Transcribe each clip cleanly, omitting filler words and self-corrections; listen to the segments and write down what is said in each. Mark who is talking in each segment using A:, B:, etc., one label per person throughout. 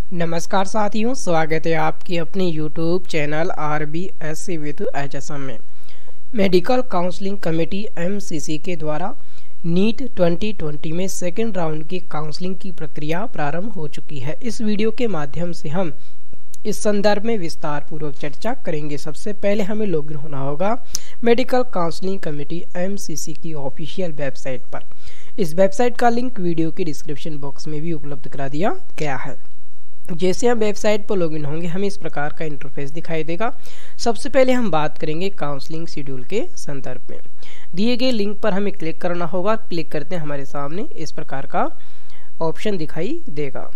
A: नमस्कार साथियों, स्वागत है आपकी अपने YouTube channel RBSC with HSM में। मेडिकल काउंसलिंग कमेटी MCC के द्वारा नीट 2020 में सेकेंड राउंड की काउंसलिंग की प्रक्रिया प्रारंभ हो चुकी है। इस वीडियो के माध्यम से हम इस संदर्भ में विस्तार पूर्वक चर्चा करेंगे। सबसे पहले हमें लॉगिन होना होगा मेडिकल काउंसलिंग कमेटी MCC की ऑफिशियल वेबसाइट पर। इस वेबसाइट का लिंक वीडियो के डिस्क्रिप्शन बॉक्स में भी उपलब्ध करा दिया गया है। जैसे हम वेबसाइट पर लॉगिन होंगे हमें इस प्रकार का इंटरफेस दिखाई देगा। सबसे पहले हम बात करेंगे काउंसलिंग शेड्यूल के संदर्भ में। दिए गए लिंक पर हमें क्लिक करना होगा। क्लिक करते हैं हमारे सामने इस प्रकार का ऑप्शन दिखाई देगा।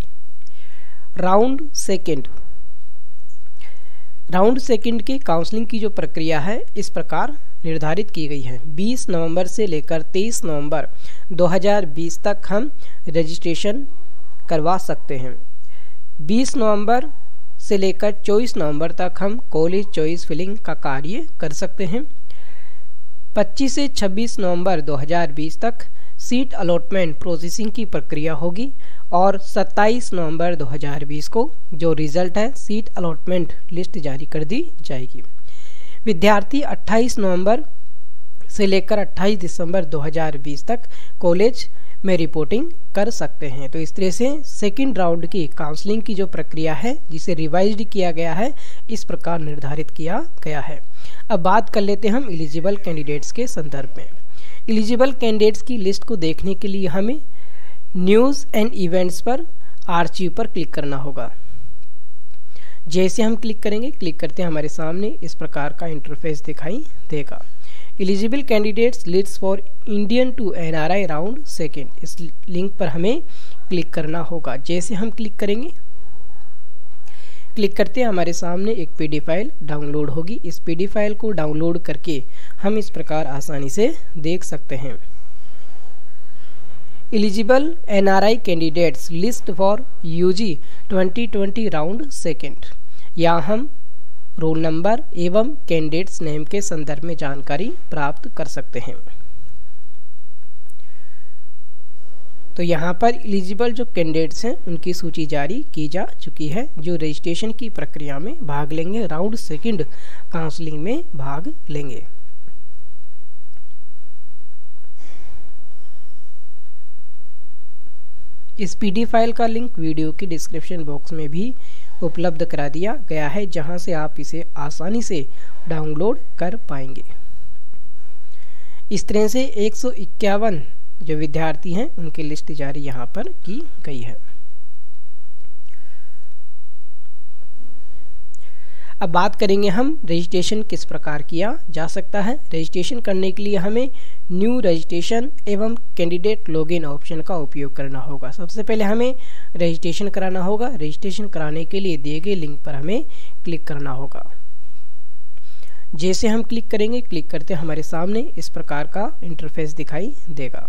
A: राउंड सेकंड की काउंसलिंग की जो प्रक्रिया है इस प्रकार निर्धारित की गई है। 20 नवंबर से लेकर 23 नवंबर 2020 तक हम रजिस्ट्रेशन करवा सकते हैं। 20 नवंबर से लेकर 24 नवंबर तक हम कॉलेज चॉइस फिलिंग का कार्य कर सकते हैं। 25 से 26 नवंबर 2020 तक सीट अलॉटमेंट प्रोसेसिंग की प्रक्रिया होगी और 27 नवंबर 2020 को जो रिजल्ट है सीट अलॉटमेंट लिस्ट जारी कर दी जाएगी। विद्यार्थी 28 नवंबर से लेकर 28 दिसंबर 2020 तक कॉलेज में रिपोर्टिंग कर सकते हैं। तो इस तरह से सेकंड राउंड की काउंसलिंग की जो प्रक्रिया है जिसे रिवाइज्ड किया गया है इस प्रकार निर्धारित किया गया है। अब बात कर लेते हैं हम एलिजिबल कैंडिडेट्स के संदर्भ में। एलिजिबल कैंडिडेट्स की लिस्ट को देखने के लिए हमें न्यूज़ एंड इवेंट्स पर आर्चिव पर क्लिक करना होगा। जैसे हम क्लिक करेंगे, क्लिक करते हैं हमारे सामने इस प्रकार का इंटरफेस दिखाई देगा। Eligible candidates list for Indian to NRI round second, इस लिंक पर हमें क्लिक करना होगा। जैसे हम क्लिक करेंगे, क्लिक करते हैं हमारे सामने एक PDF फाइल डाउनलोड होगी। इस PDF फाइल को डाउनलोड करके हम इस प्रकार आसानी से देख सकते हैं। Eligible NRI candidates list for UG 2020 round second. यहाँ हम रोल नंबर एवं कैंडिडेट्स नेम के संदर्भ में जानकारी प्राप्त कर सकते हैं। तो यहाँ पर एलिजिबल जो कैंडिडेट्स हैं उनकी सूची जारी की जा चुकी है जो रजिस्ट्रेशन की प्रक्रिया में भाग लेंगे, राउंड सेकंड काउंसलिंग में भाग लेंगे। इस PDF फाइल का लिंक वीडियो के डिस्क्रिप्शन बॉक्स में भी उपलब्ध करा दिया गया है जहां से आप इसे आसानी से डाउनलोड कर पाएंगे। इस तरह से 151 जो विद्यार्थी हैं उनकी लिस्ट जारी यहां पर की गई है। अब बात करेंगे हम रजिस्ट्रेशन किस प्रकार किया जा सकता है। रजिस्ट्रेशन करने के लिए हमें न्यू रजिस्ट्रेशन एवं कैंडिडेट लॉगिन ऑप्शन का उपयोग करना होगा। सबसे पहले हमें रजिस्ट्रेशन कराना होगा। रजिस्ट्रेशन कराने के लिए दिए गए लिंक पर हमें क्लिक करना होगा। जैसे हम क्लिक करेंगे, क्लिक करते हमारे सामने इस प्रकार का इंटरफेस दिखाई देगा।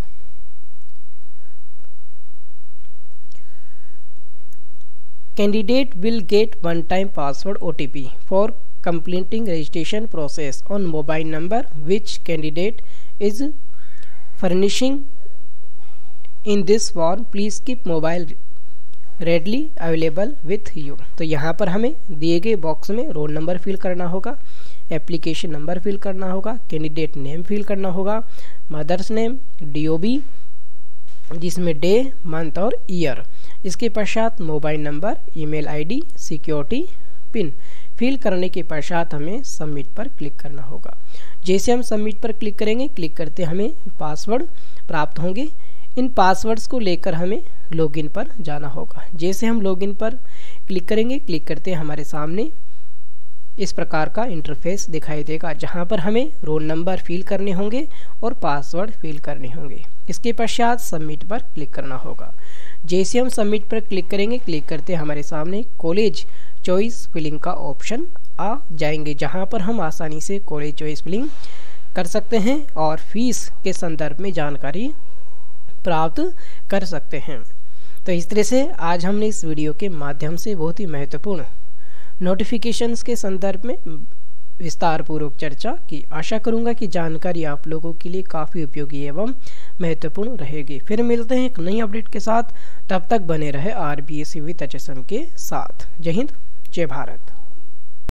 A: Candidate will get one-time password OTP for completing registration process on mobile number which candidate is furnishing in this form. Please keep mobile readily available with you. तो यहाँ पर हमें दिए गए बॉक्स में रोल नंबर फिल करना होगा, application number fill करना होगा, कैंडिडेट नेम फिल करना होगा, मदर्स नेम, DOB जिसमें डे, मंथ और ईयर, इसके पश्चात mobile number, email ID, security pin fill करने के पश्चात हमें सबमिट पर क्लिक करना होगा। जैसे हम सबमिट पर क्लिक करेंगे, क्लिक करते हमें पासवर्ड प्राप्त होंगे। इन पासवर्ड्स को लेकर हमें लॉगिन पर जाना होगा। जैसे हम लॉगिन पर क्लिक करेंगे, क्लिक करते हमारे सामने इस प्रकार का इंटरफेस दिखाई देगा जहां पर हमें रोल नंबर फिल करने होंगे और पासवर्ड फिल करने होंगे। इसके पश्चात सबमिट पर क्लिक करना होगा। जैसे हम सबमिट पर क्लिक करेंगे, क्लिक करते हमारे सामने कॉलेज चॉइस फिलिंग का ऑप्शन आ जाएंगे जहां पर हम आसानी से कॉलेज चॉइस फिलिंग कर सकते हैं और फीस के संदर्भ में जानकारी प्राप्त कर सकते हैं। तो इस तरह से आज हमने इस वीडियो के माध्यम से बहुत ही महत्वपूर्ण नोटिफिकेशंस के संदर्भ में विस्तार पूर्वक चर्चा की। आशा करूंगा कि जानकारी आप लोगों के लिए काफ़ी उपयोगी एवं महत्वपूर्ण रहेगी। फिर मिलते हैं एक नई अपडेट के साथ, तब तक बने रहे RBSC विद HSM के साथ। जय हिंद, जय भारत।